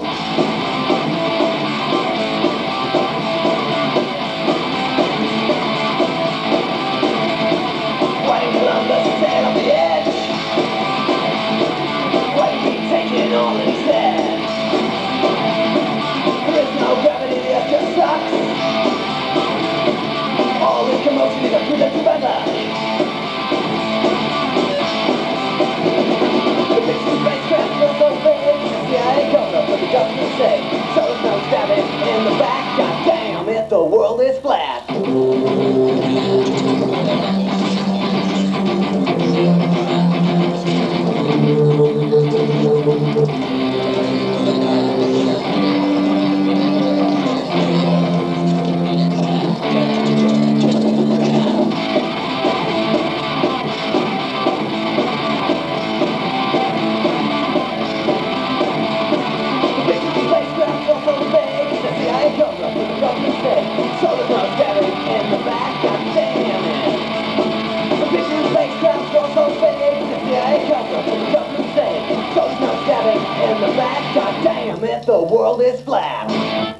All instead. There is no gravity, the earth just sucks. All this commotion is a predicted weather. The picture spacecraft feels so big. CIA cover for the government's sake. So there's no stabbing in the back. God damn if the world is flat. So there's no stabbing in the back, god damn it. The picture spacecraft goes so big, the CIA cover for the government's sake. So there's no stabbing in the back, god damn it, the world is flat.